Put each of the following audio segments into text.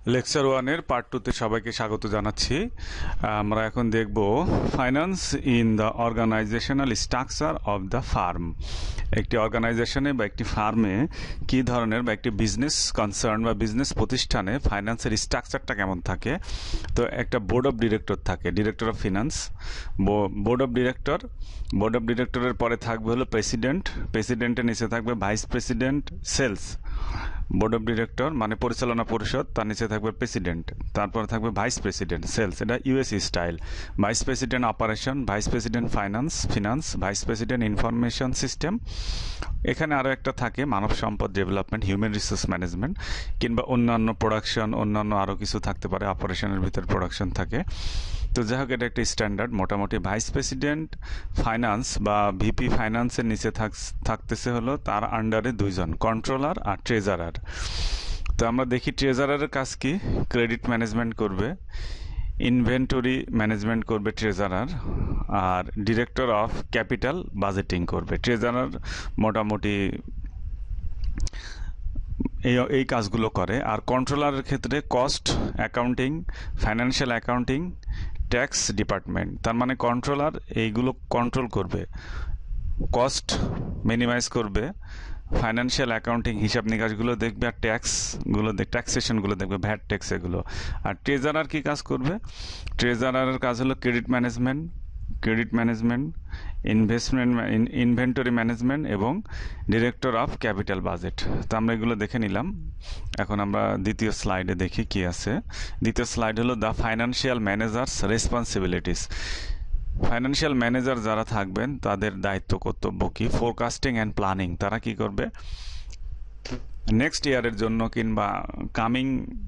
Lecture ওয়ানের part টুতে সবাইকে স্বাগত জানাচ্ছি। আমরা এখন দেখব finance in the organizational structure of the firm. একটি অর্গানাইজেশনে বা একটি ফার্মে কী ধরনের বা একটি বিজনেস কনসার্ন বা বিজনেস প্রতিষ্ঠানে ফাইন্যান্সের স্ট্রাকচারটা কেমন থাকে। তো একটা বোর্ড অফ ডিরেক্টর থাকে, director of finance, board of ডিরেক্টরের পরে থাকবে হলো প্রেসিডেন্ট, প্রেসিডেন্টের নিচে থাকবে vice president sales. Board of director মানে পরিচালনা পরিষদ, তার নিচে থাকবে প্রেসিডেন্ট, তারপর থাকবে ভাইস প্রেসিডেন্ট সেলস, এটা US style. Vice president operation, vice president finance, vice president information system. এখানে আরও একটা থাকে মানব সম্পদ ডেভেলপমেন্ট, হিউম্যান রিসোর্স ম্যানেজমেন্ট, কিংবা অন্যান্য প্রোডাকশন, অন্যান্য আরও কিছু থাকতে পারে, অপারেশনের ভিতর প্রোডাকশন থাকে। তো যাই হোক, এটা একটা স্ট্যান্ডার্ড। মোটামুটি ভাইস প্রেসিডেন্ট ফাইন্যান্স বা ভিপি ফাইন্যান্সের নিচে থাকতেছে হলো তার আন্ডারে দুইজন, কন্ট্রোলার আর ট্রেজারার। তো আমরা দেখি ট্রেজারারের কাজ কি। ক্রেডিট ম্যানেজমেন্ট করবে, ইনভেন্টরি ম্যানেজমেন্ট করবে ট্রেজারার, আর ডিরেক্টর অফ ক্যাপিটাল বাজেটিং করবে ট্রেজারার। মোটামুটি এই কাজগুলো করে। আর কন্ট্রোলারের ক্ষেত্রে cost accounting, financial accounting, tax department. তার মানে কন্ট্রোলার এইগুলো কন্ট্রোল করবে, কস্ট মিনিমাইজ করবে, ফাইন্যান্সিয়াল অ্যাকাউন্টিং হিসাব নিকাশগুলো দেখবে, আর ট্যাক্সেশনগুলো দেখবে, ভ্যাট ট্যাক্স এগুলো। আর ট্রেজারার কি কাজ করবে? ট্রেজারারের কাজ হলো ক্রেডিট ম্যানেজমেন্ট, ইনভেন্টরি ম্যানেজমেন্ট এবং ডিরেক্টর অফ ক্যাপিটাল বাজেট। তো আমরা এগুলো দেখে নিলাম। এখন আমরা দ্বিতীয় স্লাইডে দেখি কি আছে। দ্বিতীয় স্লাইড হলো the financial managers responsibilities. Financial manager যারা থাকবেন তাদের দায়িত্ব কর্তব্য কি? Forecasting and planning. তারা কি করবে? নেক্সট ইয়ারের জন্য কিংবা কামিং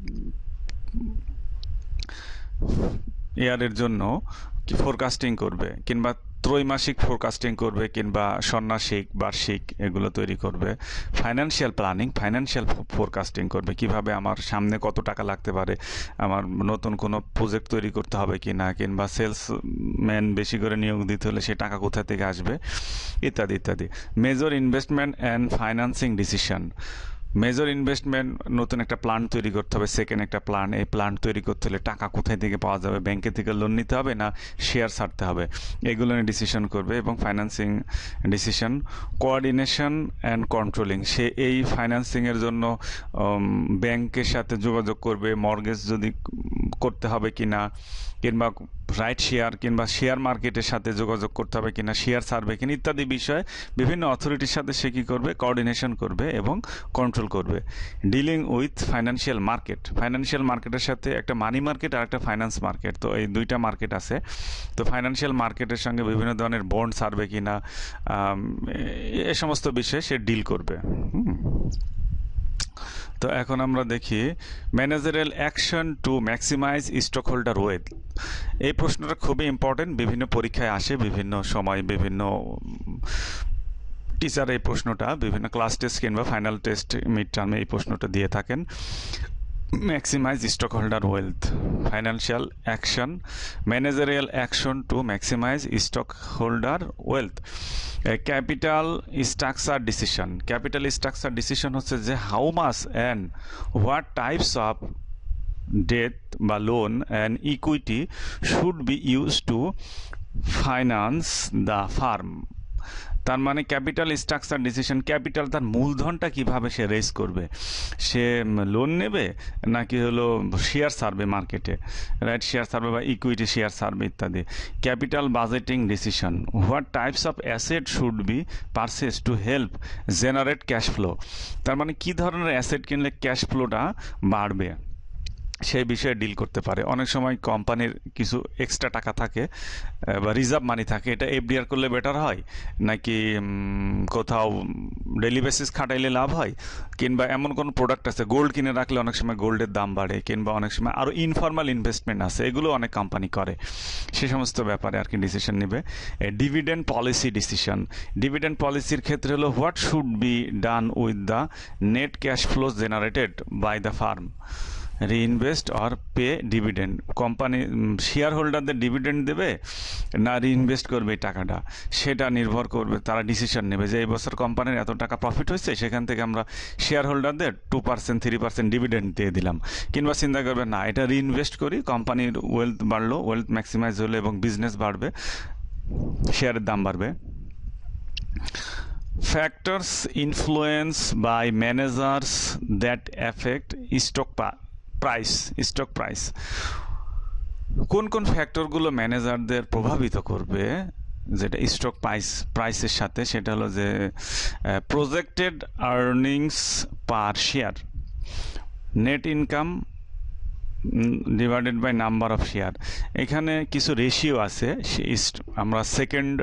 ইয়ারের জন্য কি ফোরকাস্টিং করবে, কিংবা ত্রৈমাসিক ফোরকাস্টিং করবে, কিংবা ষণ্মাসিক, বার্ষিক, এগুলো তৈরি করবে। ফাইন্যান্সিয়াল প্ল্যানিং, ফাইন্যান্সিয়াল ফোরকাস্টিং করবে, কিভাবে আমার সামনে কত টাকা লাগতে পারে, আমার নতুন কোনো প্রজেক্ট তৈরি করতে হবে কি না, কিংবা সেলসম্যান বেশি করে নিয়োগ দিতে হলে সে টাকা কোথা থেকে আসবে, ইত্যাদি ইত্যাদি। Major investment and financing decision. Major investment, নতুন একটা প্ল্যান্ট তৈরি করতে হবে, সেকেন্ড একটা প্ল্যান্ট, এই প্ল্যান্ট তৈরি করতে হলে টাকা কোথায় থেকে পাওয়া যাবে, ব্যাংকে থেকে লোন নিতে হবে না শেয়ার ছাড়তে হবে, এগুলো নিয়ে ডিসিশন করবে। এবং financing decision, coordination and controlling. সে এই ফাইন্যান্সিংয়ের জন্য ব্যাংকের সাথে যোগাযোগ করবে, মর্গেজ যদি করতে হবে কি না, কিংবা রাইট শেয়ার কিংবা শেয়ার মার্কেটের সাথে যোগাযোগ করতে হবে কিনা, শেয়ার ছাড়বে কিনা, ইত্যাদি বিষয়ে বিভিন্ন অথরিটির সাথে সে কী করবে? কোঅর্ডিনেশন করবে এবং কন্ট্রোল করবে। Dealing with financial market, financial মার্কেটের সাথে একটা মানি মার্কেট আর একটা ফাইন্যান্স মার্কেট, তো এই দুইটা মার্কেট আছে। তো ফাইন্যান্সিয়াল মার্কেটের সঙ্গে বিভিন্ন ধরনের বন্ড ছাড়বে কিনা, এ সমস্ত বিষয়ে সে ডিল করবে। তো এখন আমরা দেখি managerial action to maximize stock holder wealth. এই প্রশ্নটা খুবই ইম্পর্টেন্ট, বিভিন্ন পরীক্ষায় আসে, বিভিন্ন সময় বিভিন্ন টিচার এই প্রশ্নটা বিভিন্ন ক্লাস টেস্ট কিংবা ফাইনাল টেস্ট, মিড টার্মে এই প্রশ্নটা দিয়ে থাকেন। Maximize stock holder wealth, financial action, managerial action to maximize stock holder wealth. Capital structure decision, capital structure decision হচ্ছে যে how much and what types of debt বা loan and equity should be use to finance the firm. তার মানে capital structure decision, capital তার মূলধনটা কিভাবে সে raise করবে, সে loan নেবে নাকি হলো শেয়ার ছাড়বে মার্কেটে, রাইট, শেয়ার ছাড়বে বা ইকুইটি শেয়ার ছাড়বে ইত্যাদি। Capital budgeting decision, what types of asset should be purchase to help generate cash flow. তার মানে কী ধরনের অ্যাসেট কিনলে ক্যাশ ফ্লোটা বাড়বে, সেই বিষয়ে ডিল করতে পারে। অনেক সময় কোম্পানির কিছু এক্সট্রা টাকা থাকে বা রিজার্ভ মানি থাকে, এটা এফডিআর করলে বেটার হয় নাকি কোথাও ডেইলি বেসিস খাটাইলে লাভ হয়, কিংবা এমন কোনো প্রোডাক্ট আছে গোল্ড কিনে রাখলে অনেক সময় গোল্ডের দাম বাড়ে, কিংবা অনেক সময় আরও ইনফর্মাল ইনভেস্টমেন্ট আছে, এগুলো অনেক কোম্পানি করে, সে সমস্ত ব্যাপারে আর কি ডিসিশন নেবে। ডিভিডেন্ড পলিসি ডিসিশন, ডিভিডেন্ড পলিসির ক্ষেত্রে হলো what should be done with the net cash flows generated by the firm. Reinvest or pay dividend, company share হোল্ডারদের ডিভিডেন্ড দেবে না রিইনভেস্ট করবে এই টাকাটা, সেটা নির্ভর করবে, তারা ডিসিশন নেবে যে এই বছর কোম্পানির এত টাকা প্রফিট হয়েছে, সেখান থেকে আমরা শেয়ার হোল্ডারদের 2% 3% ডিভিডেন্ড দিয়ে দিলাম। কিংবা চিন্তা করবে না এটা রিইনভেস্ট করি, কোম্পানির ওয়েলথ বাড়লো, ওয়েলথ ম্যাক্সিমাইজ হলে এবং বিজনেস বাড়বে, শেয়ারের দাম বাড়বে। Factors influenced by managers that affect stock price. কোন কোন ফ্যাক্টরগুলো ম্যানেজারদের প্রভাবিত করবে যেটা স্টক প্রাইসের সাথে, সেটা হলো যে projected earnings per share, net income divided by number of share. এখানে কিছু রেশিও আছে, আমরা সেকেন্ড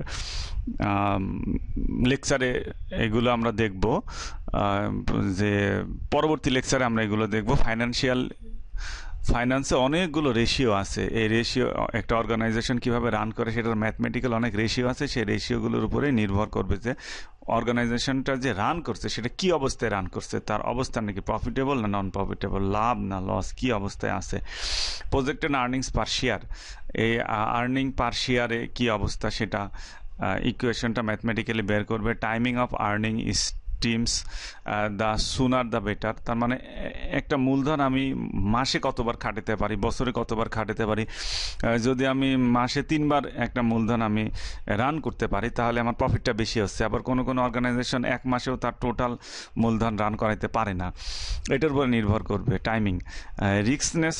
লেকচারে এগুলো আমরা দেখব, যে পরবর্তী লেকচারে আমরা এগুলো দেখব। ফাইন্যান্সে অনেকগুলো রেশিও আছে, এই রেশিও একটা অর্গানাইজেশন কিভাবে রান করে সেটার ম্যাথমেটিক্যাল অনেক রেশিও আছে, সেই রেশিওগুলোর উপরে নির্ভর করবে যে অর্গানাইজেশনটা যে রান করছে সেটা কি অবস্থায় রান করছে, তার অবস্থান নাকি প্রফিটেবল না নন প্রফিটেবল, লাভ না লস, কি অবস্থায় আছে। প্রজেক্টেড আর্নিংস পার শেয়ার, এই আর্নিং পার শেয়ারে কি অবস্থা সেটা ইকুয়েশনটা ম্যাথমেটিক্যালি বের করবে। Timing of earning is times the sooner the better, তার মানে একটা মূলধন আমি মাসে কতবার খাটাতে পারি, বছরে কতবার খাটাতে পারি, যদি আমি মাসে 3 বার একটা মূলধন আমি রান করতে পারি তাহলে আমার প্রফিটটা বেশি হচ্ছে। আবার কোনো কোনো অর্গানাইজেশন 1 মাসেও তার টোটাল মূলধন রান করাইতে পারে না, এটার উপর নির্ভর করবে। Timing, riskiness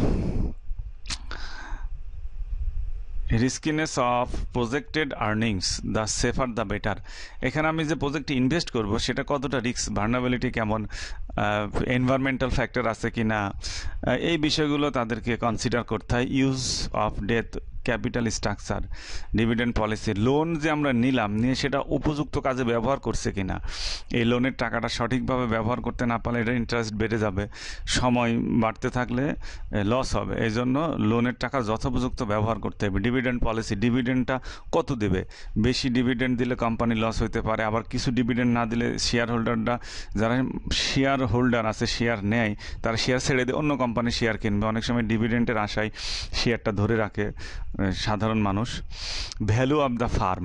of projected earnings, the safer the better. এখানে আমি যে প্রজেক্টে ইনভেস্ট করব সেটা কতটা রিস্ক, ভার্নাবিলিটি কেমন, এনভায়রনমেন্টাল ফ্যাক্টর আছে কি না, এই বিষয়গুলো তাদেরকে কনসিডার করতে হয়। Use of debt capital structure, dividend policy, loan যে আমরা নিয়ে সেটা উপযুক্ত কাজে ব্যবহার করছে কিনা, এই লোনের টাকাটা সঠিকভাবে ব্যবহার করতে না পারলে এটা ইন্টারেস্ট বেড়ে যাবে, সময় বাড়তে থাকলে লস হবে, এই জন্য লোনের টাকা যথোপযুক্ত ব্যবহার করতে হবে। ডিভিডেন্ড পলিসি, ডিভিডেন্ডটা কত দেবে, বেশি ডিভিডেন্ড দিলে কোম্পানি লস হতে পারে, আবার কিছু ডিভিডেন্ড না দিলে শেয়ার হোল্ডাররা, যারা শেয়ার হোল্ডার আছে শেয়ার নেয়, তারা শেয়ার ছেড়ে দিয়ে অন্য কোম্পানি শেয়ার কিনবে, অনেক সময় ডিভিডেন্ডের আশায় শেয়ারটা ধরে রাখে সাধারণ মানুষ। Value of the firm,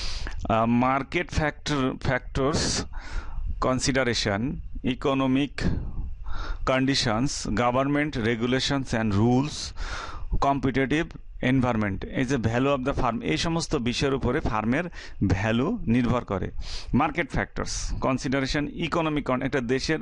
market factors consideration, economic conditions, government regulations and rules, competitive environment, এই যে ভ্যালু অফ দ্য ফার্ম, এই সমস্ত বিষয়ের উপরে ফার্মের ভ্যালু নির্ভর করে। মার্কেট ফ্যাক্টরস কনসিডারেশন, ইকোনমিক, একটা দেশের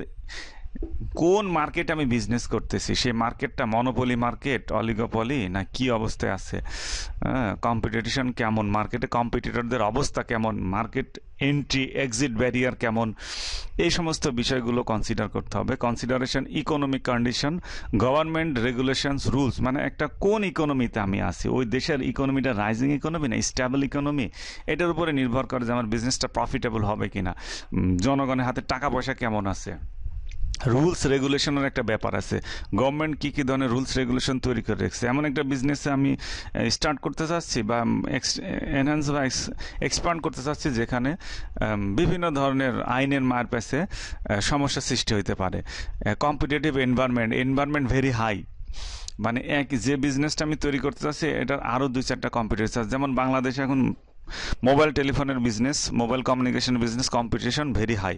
কোন মার্কেট আমি বিজনেস করতেছি, সেই মার্কেটটা মনোপলি মার্কেট, অলিগোপলি না কি অবস্থায় আছে, কম্পিটিশন কেমন, মার্কেটে কম্পিটিটরদের অবস্থা কেমন, মার্কেট এন্ট্রি এক্সিট ব্যারিয়ার কেমন, এই সমস্ত বিষয়গুলো কনসিডার করতে হবে। Consideration economic condition, government regulations, rules, মানে একটা কোন ইকোনমিতে আমি আছি, ওই দেশের ইকোনমিটা রাইজিং ইকোনমি না স্টেবল ইকোনমি, এটার উপরে নির্ভর করে যে আমার বিজনেসটা প্রফিটেবল হবে কিনা, জনগণের হাতে টাকা পয়সা কেমন আছে। রুলস রেগুলেশনের একটা ব্যাপার আছে, গভর্নমেন্ট কী কী ধরনের রুলস রেগুলেশন তৈরি করে রেখেছে। এমন একটা বিজনেসে আমি স্টার্ট করতে চাচ্ছি বা এনহ্যান্স বা এক্সপান্ড করতে চাচ্ছি যেখানে বিভিন্ন ধরনের আইনের মার পেছে সমস্যা সৃষ্টি হতে পারে। কম্পিটিটিভ এনভায়রনমেন্ট ভেরি হাই, মানে যে বিজনেসটা আমি তৈরি করতে চাচ্ছি এটার আরও 2-4টা কম্পিটিটর আছে। যেমন বাংলাদেশে এখন মোবাইল টেলিফোনের business, mobile communication business, competition very high.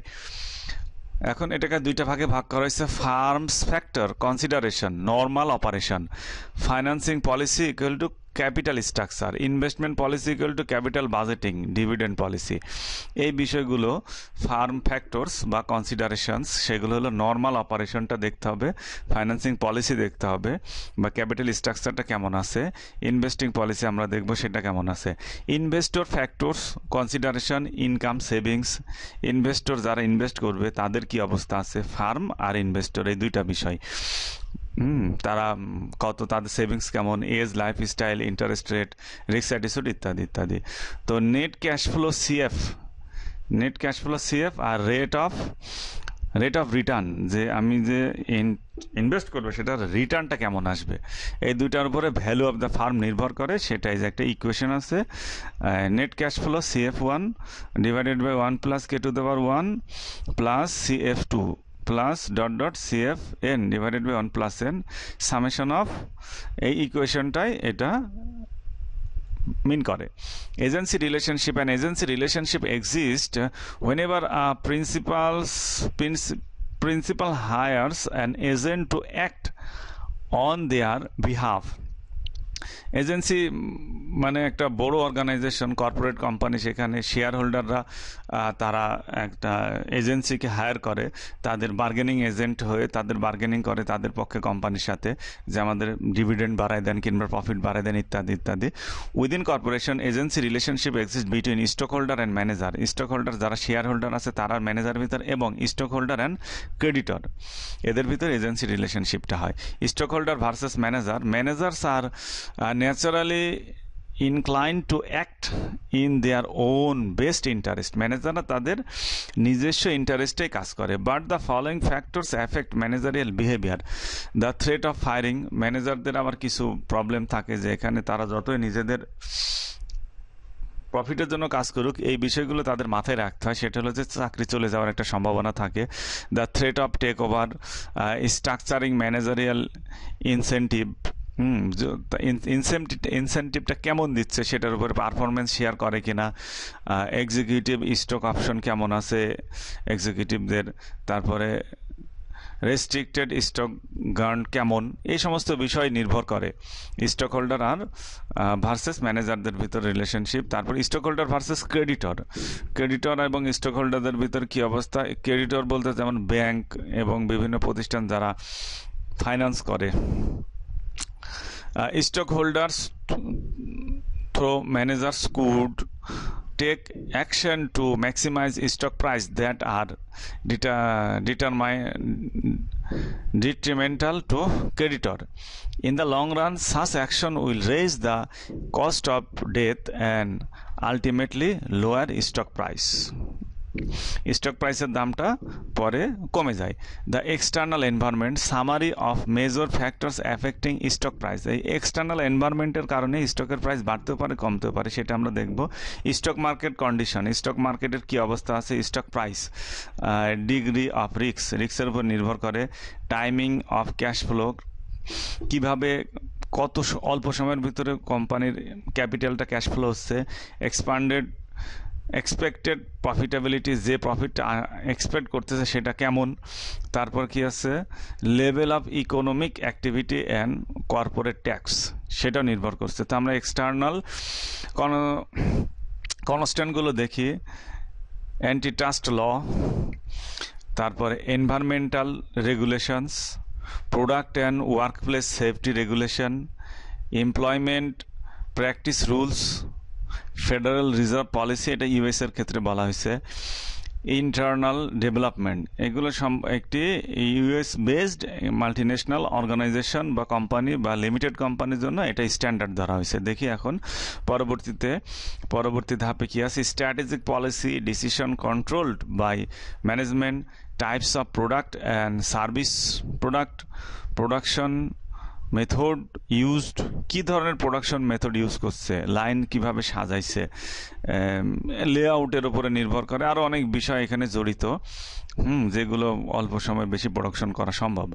এখন এটাকে 2টা ভাগে ভাগ করা হয়েছে। Firms factor consideration, normal operation, financing policy equal to capital structure, investment policy equal to capital budgeting, dividend policy, এই বিষয়গুলো ফার্ম ফ্যাক্টরস বা কনসিডারেশনস, সেগুলো হলো নর্মাল অপারেশনটা দেখতে হবে, ফাইন্যান্সিং পলিসি দেখতে হবে বা ক্যাপিটাল স্ট্রাকচারটা কেমন আছে, ইনভেস্টিং পলিসি আমরা দেখব সেটা কেমন আছে। Investor factors consideration, income savings, investor যারা ইনভেস্ট করবে তাদের কি অবস্থা আছে, ফার্ম আর ইনভেস্টর এই 2টা বিষয়, তারা কত, তাদের সেভিংস কেমন, age, lifestyle, interest rate, risk attitude ইত্যাদি ইত্যাদি। তো নেট ক্যাশ ফ্লো সিএফ আর রেট অফ রিটার্ন, যে আমি যে ইনভেস্ট করবো সেটার রিটার্নটা কেমন আসবে, এই 2টার উপরে ভ্যালু অফ দ্য ফার্ম নির্ভর করে। সেটাই যে একটা ইকুয়েশন আছে, net cash flow CF1 divided by 1 + K⁴ 1 + CF2 plus dot dot CFN divided by 1 plus n summation of এই ইকুয়েশনটাই এটা মিন করে। Agency relationship and agency relationship exist whenever a principal hires an agent to act on their behalf। এজেন্সি মানে একটা বড় organization, corporate company, সেখানে share হোল্ডাররা তারা একটা এজেন্সিকে হায়ার করে তাদের বার্গেনিং এজেন্ট হয়ে, তাদের বার্গেনিং করে তাদের পক্ষে কোম্পানির সাথে, যে আমাদের ডিভিডেন্ড বাড়ায় দেন কিংবা প্রফিট বাড়ায় দেন ইত্যাদি ইত্যাদি। Within corporation agency relationship exist between stock holder and manager. Stock holder যারা শেয়ার হোল্ডার আছে তারা ম্যানেজার ভিতর, এবং স্টক হোল্ডার অ্যান্ড ক্রেডিটর, এদের ভিতর এজেন্সি রিলেশনশিপটা হয়। Stock holder versus manager. Managers are naturally inclined to act in their own best interest। ম্যানেজাররা তাদের নিজস্ব ইন্টারেস্টে কাজ করে। But the following factors affect managerial behavior. The threat of firing. ম্যানেজারদের আবার কিছু প্রবলেম থাকে যে এখানে তারা যতই নিজেদের প্রফিটের জন্য কাজ করুক, এই বিষয়গুলো তাদের মাথায় রাখতে হয়। সেটা হলো যে চাকরি চলে যাওয়ার একটা সম্ভাবনা থাকে। The threat of take over, structuring managerial incentive. ইনসেন্টিভটা কেমন দিচ্ছে সেটার উপরে, পারফরমেন্স শেয়ার করে কিনা, এক্সিকিউটিভ স্টক অপশন কেমন আছে এক্সিকিউটিভদের, তারপরে রেস্ট্রিক্টেড স্টক গ্রান্ট কেমন, এই সমস্ত বিষয় নির্ভর করে স্টক হোল্ডার আর ভার্সেস ম্যানেজারদের ভিতর রিলেশনশিপ। তারপর stock holder versus creditor. Creditor এবং স্টক হোল্ডারদের ভিতর কি অবস্থা? ক্রেডিটর বলতে যেমন ব্যাংক এবং বিভিন্ন প্রতিষ্ঠান যারা ফাইন্যান্স করে। Stockholders through managers could take action to maximize stock price that are detrimental to creditor. In the long run, such action will raise the cost of debt and ultimately lower stock price। Stock প্রাইসের দামটা পরে কমে যায়। The external environment. Summary of major factors affecting stock price. এই external এনভায়রনমেন্টের কারণে স্টকের price বাড়তেও পারে কমতেও পারে, সেটা আমরা দেখব। Stock market condition. স্টক মার্কেটের কি অবস্থা আছে, স্টক প্রাইস। ডিগ্রি অফ রিস্কের উপর নির্ভর করে। টাইমিং অফ ক্যাশ ফ্লো, কিভাবে কত অল্প সময়ের ভিতরে কোম্পানির ক্যাপিটালটা ক্যাশ ফ্লো হচ্ছে। এক্সপেক্টেড প্রফিটেবিলিটি, যে প্রফিটটা এক্সপেক্ট করতেছে সেটা কেমন। তারপর কি আছে, level of economic activity and corporate tax, সেটাও নির্ভর করছে। তো আমরা এক্সটার্নাল কনস্ট্যান্টগুলো দেখি। অ্যান্টিট্রাস্ট ল, তারপরে environmental regulations, product and workplace safety regulation, employment practice rules, federal reserve policy, এটা ইউএস এর ক্ষেত্রে বলা হয়েছে। ইন্টারনাল ডেভেলপমেন্ট, এগুলো একটি ইউএস বেসড মাল্টিন্যাশনাল অর্গানাইজেশন বা কোম্পানি বা লিমিটেড কোম্পানির জন্য এটা স্ট্যান্ডার্ড ধরা হয়েছে। দেখি এখন পরবর্তী ধাপে কি আছে। Strategic policy decision controlled by management, types of product and service production method used, কি ধরনের প্রোডাকশন মেথড ইউজ করছে, লাইন কিভাবে সাজাইছে, লেআউটের উপরে নির্ভর করে। আরও অনেক বিষয় এখানে জড়িত, যেগুলো অল্প সময় বেশি প্রোডাকশন করা সম্ভব।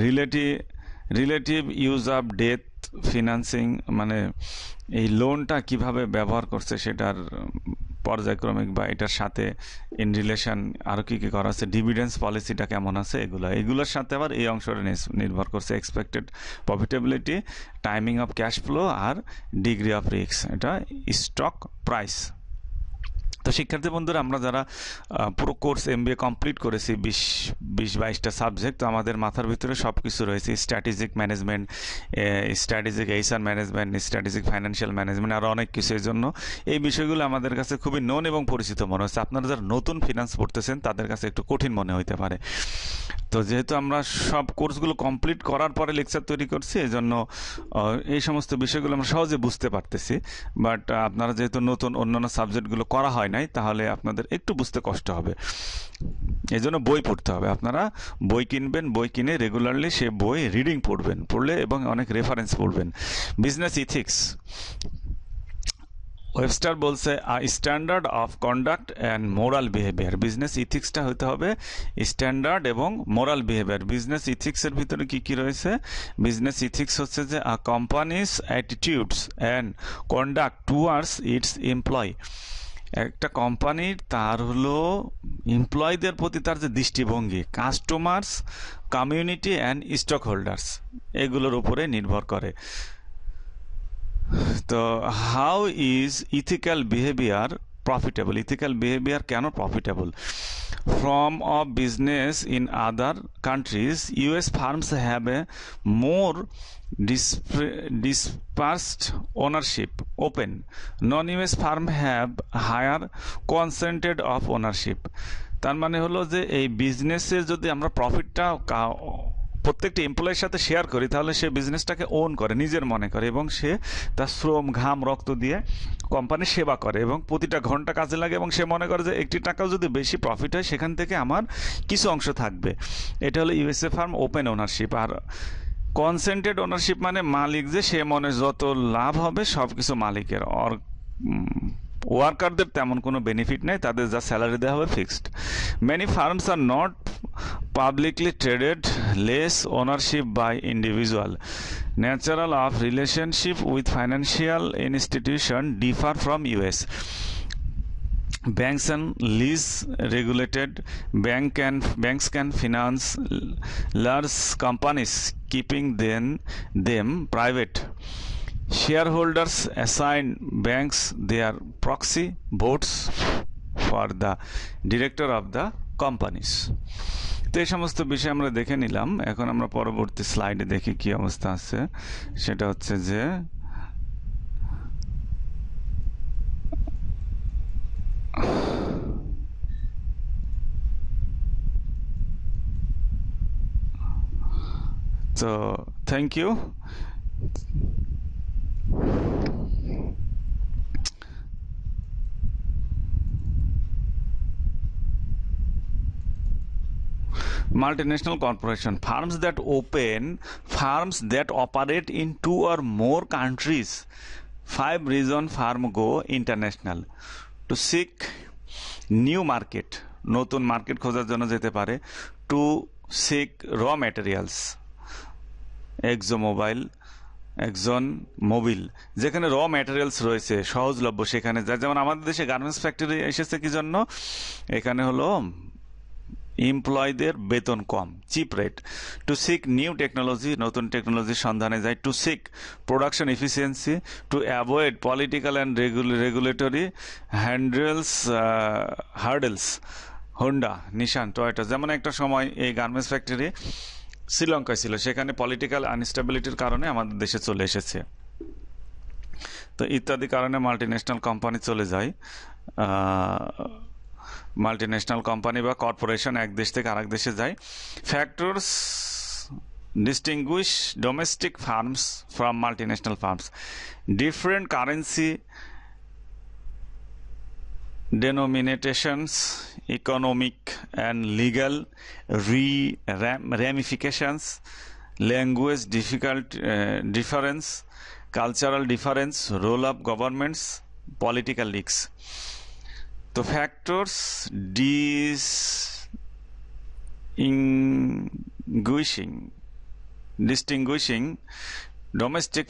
Relative use of debt financing, মানে এই লোনটা কিভাবে ব্যবহার করছে সেটার পর্যায়ক্রমিক বা এটার সাথে ইন রিলেশন আরও কী কী করা আছে। ডিভিডেন্স পলিসিটা কেমন আছে, এগুলোর সাথে আবার এই অংশটা নির্ভর করছে। Expected profitability, timing of cash flow আর ডিগ্রি অফ রিস্ক, এটা স্টক প্রাইস। তো শিক্ষার্থী বন্ধুরা, আমরা যারা পুরো কোর্স MBA কমপ্লিট করেছি 20-22টা সাবজেক্ট, তো আমাদের মাথার ভিতরে সব কিছু রয়েছে। Strategic management, strategic HR management, strategic financial management, আরও অনেক কিছু। এর জন্য এই বিষয়গুলো আমাদের কাছে খুবই নোন এবং পরিচিত মনে হচ্ছে। আপনারা যারা নতুন ফিনান্স পড়তেছেন তাদের কাছে একটু কঠিন মনে হতে পারে। তো যেহেতু আমরা সব কোর্সগুলো কমপ্লিট করার পরে লেকচার তৈরি করছি, এই জন্য এই সমস্ত বিষয়গুলো আমরা সহজে বুঝতে পারতেছি। বাট আপনারা যেহেতু নতুন অন্যান্য সাবজেক্টগুলো করা হয় নাই, তাহলে আপনাদের একটু বুঝতে কষ্ট হবে। এই জন্য বই পড়তে হবে। আপনারা বই কিনবেন, বই কিনে রেগুলারলি সে বই রিডিং পড়লে এবং অনেক রেফারেন্স পড়বেন। বিজনেস ইথিক্স, ওয়েবস্টার বলছে standard of conduct and moral behavior. Business ইথিক্সটা হতে হবে স্ট্যান্ডার্ড এবং মোরাল বিহেভিয়ার। বিজনেস ইথিক্সের ভিতরে কি কি রয়েছে? বিজনেস ইথিক্স হচ্ছে যে company's attitudes and conduct towards its employ. একটা কোম্পানির তার হলো এমপ্লয়ীদের প্রতি তার যে দৃষ্টিভঙ্গি, customers, community and stock holders, এগুলোর উপরে নির্ভর করে। তো how is ethical behavior profitable? Ethical behavior কেন profitable? From of business in other countries, US firms have a more dispersed ownership, open. Non-US firm have higher concentrated of ownership. তার মানে হলো যে এই বিজনেসে যদি আমরা প্রফিটটা প্রত্যেকটি এমপ্লয়ের সাথে শেয়ার করি, তাহলে সে বিজনেসটাকে ওন করে, নিজের মনে করে, এবং সে তার শ্রম, ঘাম, রক্ত দিয়ে কোম্পানির সেবা করে এবং প্রতিটা ঘন্টা কাজে লাগে, এবং সে মনে করে যে একটি টাকাও যদি বেশি প্রফিট হয় সেখান থেকে আমার কিছু অংশ থাকবে। এটা হলো ইউএসএ ফার্ম ওপেন ওনারশিপ। আর কনসেন্ট্রেড ওনারশিপ মানে মালিক যে সে মনে যত লাভ হবে সব কিছু মালিকের, ওয়ার্কারদের তেমন কোনো বেনিফিট নেই, তাদের যা স্যালারি দেওয়া হবে fixed. Many firms are not publicly traded, less ownership by individual. Natural of relationship with financial institution differ from US. Banks and lease regulated. Banks can finance large companies, keeping them private. Shareholders assign banks their proxy votes for the director of the companies. তো এই সমস্ত বিষয় আমরা দেখে নিলাম। এখন আমরা পরবর্তী স্লাইডে দেখি কি অবস্থা আছে। সেটা হচ্ছে যে তো thank you. Multinational corporation, firms that operate in 2 or more countries. 5 reason firm go international: to seek new market, নতুন মার্কেট খোঁজার জন্য যেতে পারে; to seek raw materials, একজন মোবিল, যেখানে র ম্যাটেরিয়ালস রয়েছে সহজলভ্য সেখানে যায়। যেমন আমাদের দেশে গার্মেন্টস ফ্যাক্টরি এসেছে কি জন্য? এখানে হলো এমপ্লয়ীদের বেতন কম, cheap rate. To seek new technology, নতুন টেকনোলজির সন্ধানে যায়। To seek production efficiency, to avoid political and regulatory hurdles. Honda, Nissan, Toyota, যেমন একটা সময় এই গার্মেন্টস ফ্যাক্টরি শ্রীলঙ্কায় ছিল, সেখানে পলিটিক্যাল আনস্টেবিলিটির কারণে আমাদের দেশে চলে এসেছে। তো ইত্যাদি কারণে মাল্টিন্যাশনাল কোম্পানি চলে যায়। মাল্টিন্যাশনাল কোম্পানি বা কর্পোরেশন এক দেশ থেকে আরেক দেশে যায়। Factors distinguish domestic firms from multinational firms: different currency denominations, economic and legal ramifications, language difference, cultural difference, role of governments, political risks. The factors distinguishing domestic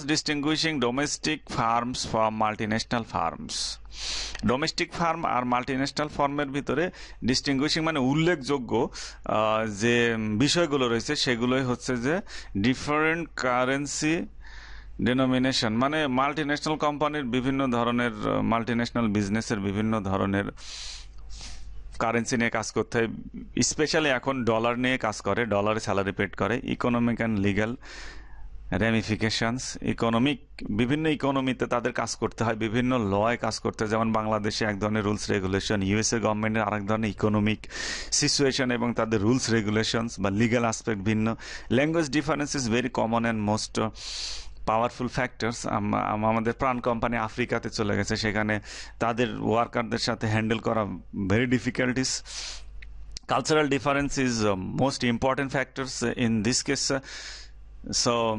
farms from multinational farms. Domestic firm আর multinational ফার্মের ভিতরে distinguishing মানে উল্লেখযোগ্য যে বিষয়গুলো রয়েছে সেগুলোই হচ্ছে যে ডিফারেন্ট কারেন্সি ডেনোমিনেশন, মানে মাল্টিন্যাশনাল কোম্পানির বিভিন্ন ধরনের, মাল্টিন্যাশনাল বিজনেসের বিভিন্ন ধরনের কারেন্সি নিয়ে কাজ করতে হয়। স্পেশালি এখন ডলার নিয়ে কাজ করে, ডলারে স্যালারি পেড করে। ইকোনমিক অ্যান্ড লিগ্যাল র্যামিফিকেশনস, বিভিন্ন ইকোনমিতে তাদের কাজ করতে হয়, বিভিন্ন লয়ে কাজ করতে হয়। যেমন বাংলাদেশে এক ধরনের রুলস রেগুলেশন, ইউএসএ গভর্নমেন্টের আরেক ধরনের ইকোনমিক সিচুয়েশন এবং তাদের রুলস রেগুলেশনস বা লিগ্যাল আসপেক্ট ভিন্ন। Language difference is very common and most powerful factors. আমাদের প্রাণ কোম্পানি আফ্রিকাতে চলে গেছে, সেখানে তাদের ওয়ার্কারদের সাথে হ্যান্ডেল করা very difficulties. Cultural difference is most important factors in this case. So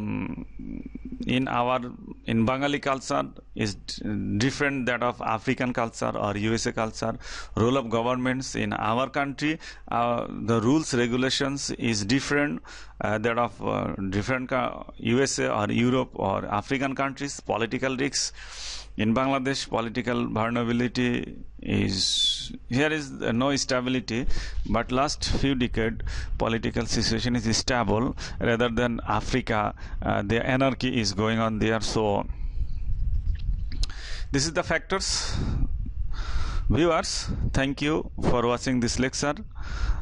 in Bengali culture is different that of African culture or USA culture. Role of governments in our country, the rules regulations is different that of different USA or Europe or African countries. Political risks in Bangladesh, political vulnerability is no stability, but last few decades political situation is stable rather than Africa. The anarchy is going on there. So this is the factors. Viewers, thank you for watching this lecture.